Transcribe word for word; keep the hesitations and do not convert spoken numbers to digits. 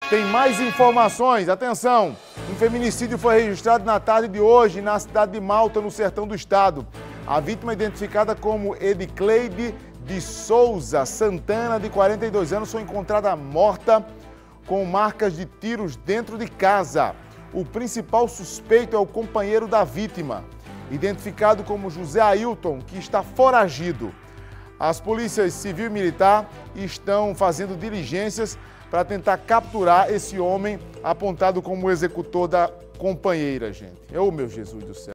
Tem mais informações, atenção! Um feminicídio foi registrado na tarde de hoje na cidade de Malta, no sertão do estado. A vítima, identificada como Edicleide de Souza Santana, de quarenta e dois anos, foi encontrada morta com marcas de tiros dentro de casa. O principal suspeito é o companheiro da vítima, identificado como José Ailton, que está foragido. As polícias civil e militar estão fazendo diligências para tentar capturar esse homem apontado como o executor da companheira, gente. Oh, meu Jesus do céu.